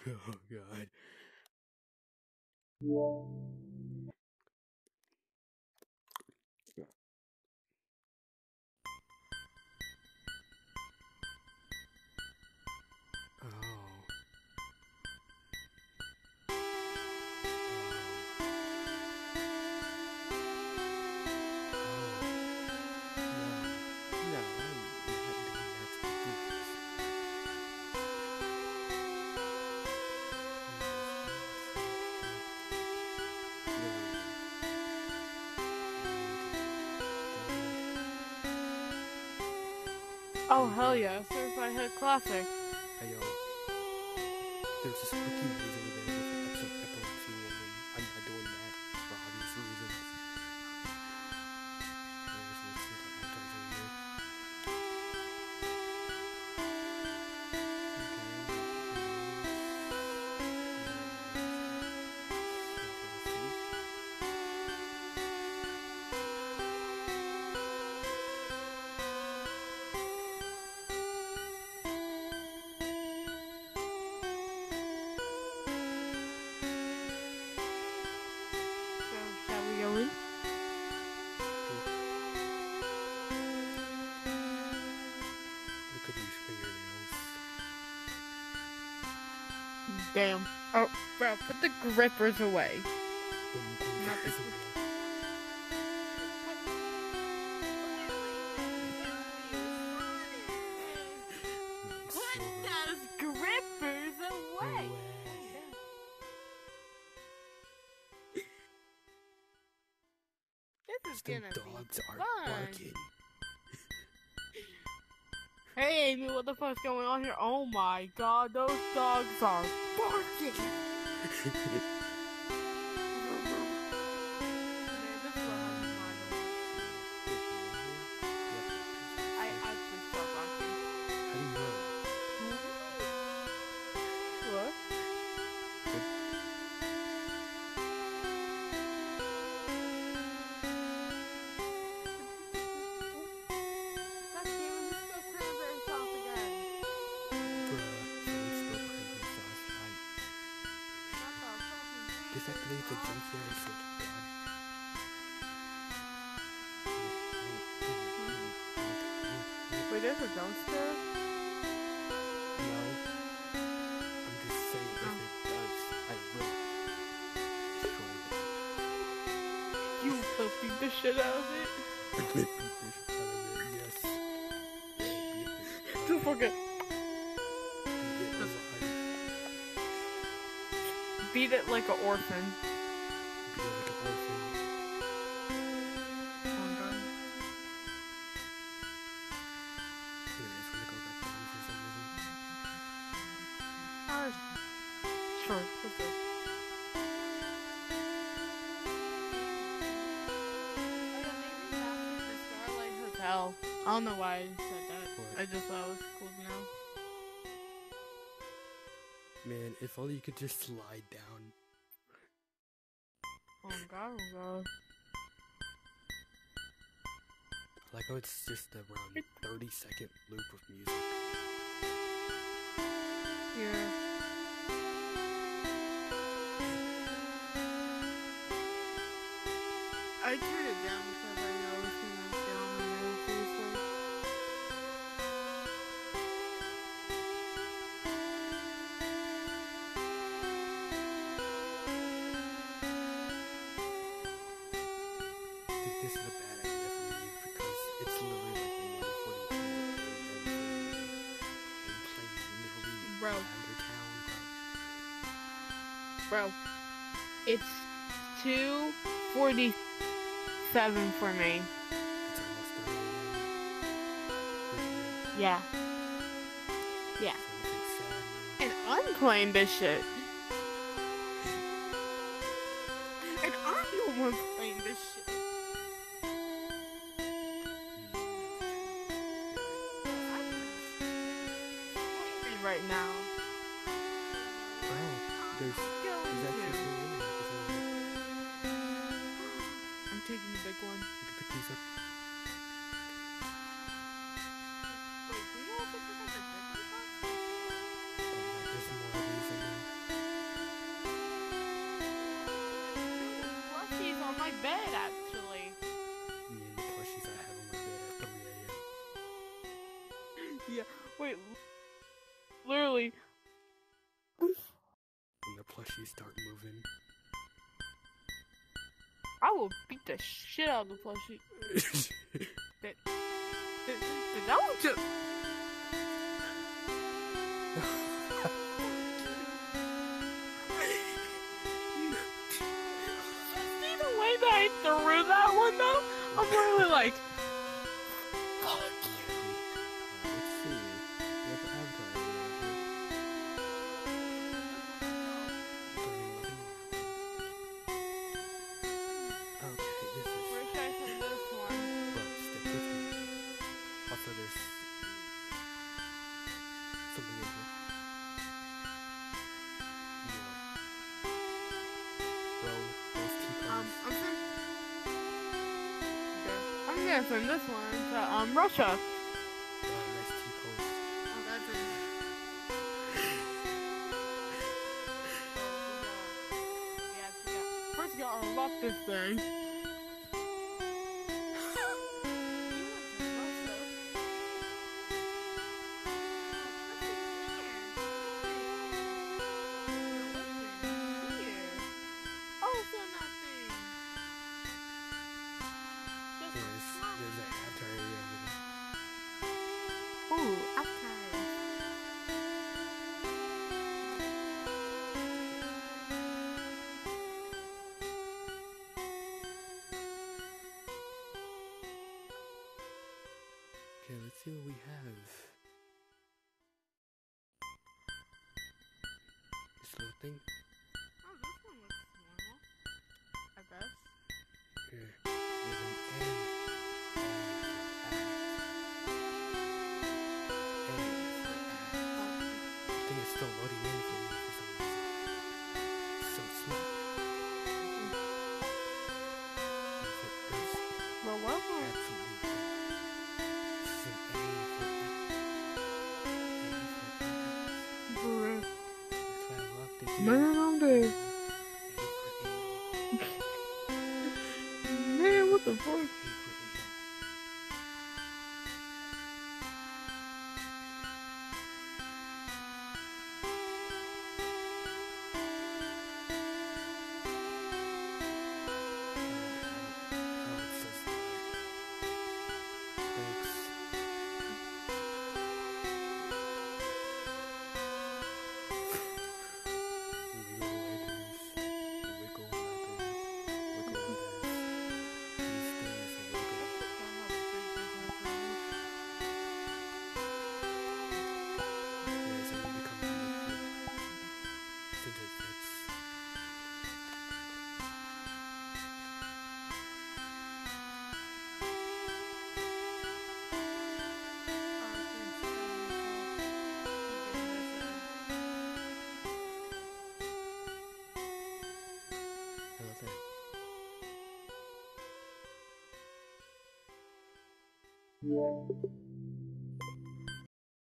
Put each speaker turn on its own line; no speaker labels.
Oh god.
Oh hell yeah, Certified Hit Classic.
Hey yo, there's a spooky maze over there with epilepsy warning. I'm not doing that for obvious reasons. Let's see if I advertise over here.
Shall we go in?
Look at these fingernails.
Damn. Oh, bro, put the grippers away. Put those grippers away. This is gonna
dogs
be
are
fun.
barking.
Hey Amy, what the fuck's going on here? Oh my god, those dogs are barking! I actually start barking.
How do you know?
What? God damn it, who spilled cranberry sauce again?
Deactivate the junkyard so god.
Wait, there's a dumpster?
No. I'm just saying if it does, I will destroy it.
You will beat the shit out of it.
I'm gonna beat the shit out of it, yes. Beat the shit out
Don't
of it.
forget.
Beat it alive.
Beat it like an orphan.
Beat it like an orphan.
Oh god.
Anyways, we're gonna go back down for some reason.
Sure, let's go. Hotel. I don't know why I said that.
What?
I just thought it was cool now.
Man, if only you could just slide down.
Oh god, oh god.
I like how it's just around 30-second loop of music.
Yeah. I turned it down because I know it's gonna get on my nerves easily.
I think this is a bad idea for me because it's literally like 1:42 a.m. and playing literally
Bro.
Lavender Town,
Bro, it's 2:47 for me.
It's almost 3 a.m.
Yeah. Yeah.
Something's sad now.
And I'm playing this shit. And I'm the one playing this shit. Right now.
Oh, there's actually some women at this moment.
I'm taking the big one.
You can pick these up.
Wait, do you also pick up the big one?
Oh yeah, there's some more of these in there.
Yeah, wait. Literally.
When the plushies start moving.
I will beat the shit out of the plushie. Did that one just... See the way that I threw that one though? I'm literally like... Fuck you.
Let's see. We have an avatar around here. Okay, this is...
Where should I put this one?
Bro, stick with me. Also, there's... something in here. Bro, those T-pose.
I'm gonna send this one to Russia.
Wow, nice T-pose.
Oh, that's it. First, you gotta unlock this thing.
There's an avatar area over there.
Ooh, okay.
Okay, let's see what we have. This little thing.
Oh, this one looks normal. I guess.
Here, there's an A. I think it's still loading in for me for some reason. It's so slow. This
Well, what?
absolutely don't. This is an A for
Bruh.
That's why I love this.
Man, I'm dead. Man, what the fuck?
I love that.